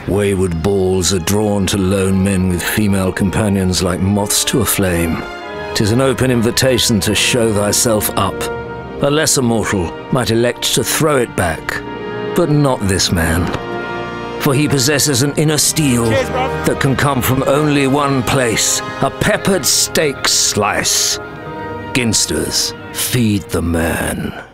Wayward balls are drawn to lone men with female companions like moths to a flame. 'Tis an open invitation to show thyself up. A lesser mortal might elect to throw it back, but not this man. For he possesses an inner steel that can come from only one place, a peppered steak slice. Ginsters, feed the man.